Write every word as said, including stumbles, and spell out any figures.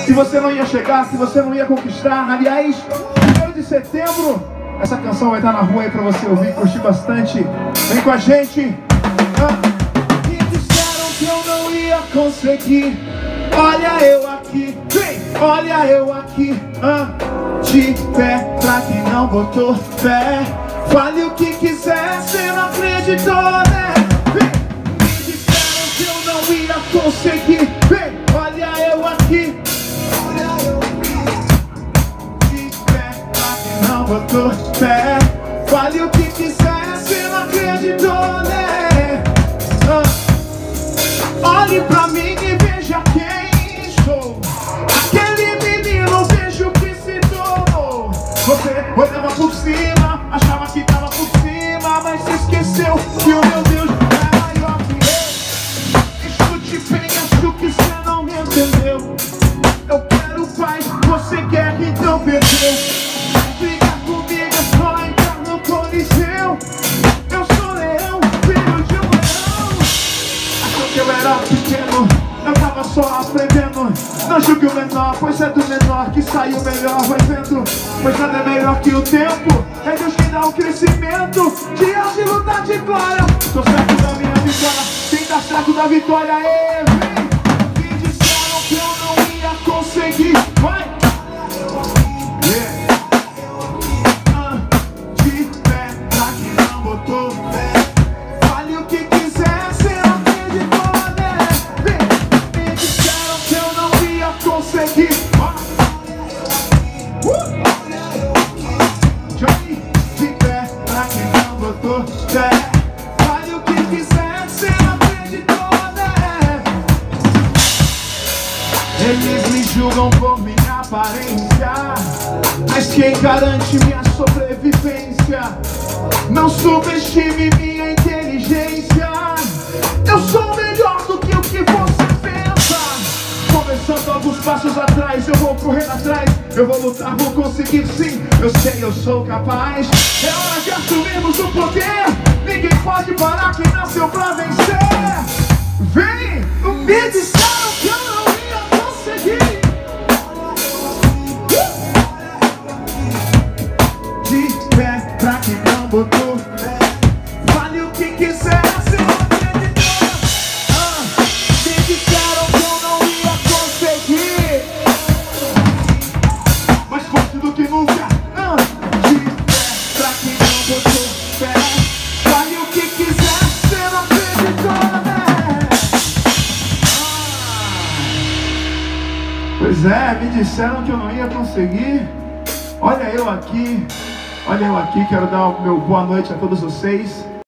que você não ia chegar, que você não ia conquistar. Aliás, primeiro de setembro, essa canção vai estar na rua aí pra você ouvir, curtir bastante. Vem com a gente. Ah. Me disseram que eu não ia conseguir. Olha eu aqui, vem, olha eu aqui. Ah. De pé, pra quem não botou fé. Fale o que quiser, cê não acreditou, né? Vem. Me disseram que eu não ia conseguir. Vem, olha eu aqui. Olha eu aqui. De pé, pra quem não botou fé. Fale o que quiser, cê não acreditou, né? Ah. Olhe pra mim e veja quem sou. Aquele menino, veja o que se tornou. Você olhava por cima, achava que tava por cima, mas se esqueceu que o meu Deus é maior que eu. Escute bem, acho que você não me entendeu. Eu quero paz, você quer, então perdeu. Briga comigo, é só entrar no Coliseu. Eu sou leão, filho de um leão. Achou que eu era pequeno, eu tava só aprendendo. Não julgue o menor, pois é do menor que saiu melhor. Vai vendo, pois nada é melhor que o tempo. É Deus que dá o crescimento. Dias de luta de glória. Tô certo da minha vitória. Quem tá certo da vitória é vem. Me disseram que eu não ia conseguir. Vai! Yeah. Ah, de pé, pra quem não botou fé. Fale o que quiser, cê não acreditou, né? Vem. Me disseram que eu não ia conseguir. Ah. Uh. Johnny, de pé, pra quem não botou fé. Fale o que quiser, cê não acreditou, né? Eles me julgam por minha aparência, mas quem garante minha sobrevivência? Não subestime minha inteligência. Eu sou melhor do que o que você pensa. Começando alguns passos atrás, eu vou correr atrás. Eu vou lutar, vou conseguir sim. Eu sei, eu sou capaz. É hora de assumirmos o poder. Ninguém pode parar quem nasceu pra vencer. Vem! Me disseram que eu não ia conseguir. De pé, pra quem não botou fé. Fale o que quiser, se não acreditou. Ah, me disseram que eu não ia conseguir. Mais forte do que nunca. Ah, de pé, pra quem não botou fé. Fale o que quiser, se não acreditou, né? Ah. Pois é, me disseram que eu não ia conseguir. Olha eu aqui. Olha eu aqui, quero dar o meu boa noite a todos vocês.